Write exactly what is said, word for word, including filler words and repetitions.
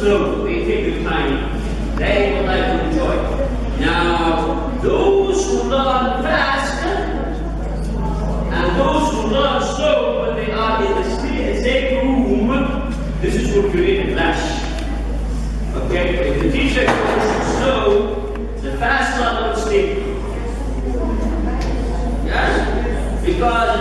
slow. They take their time. They would like to enjoy. Now, those who learn fast and those who learn slow when they are in the same room, this is what creates a clash. Okay? If the teacher goes slow, the fast learner will stay. Yes? Because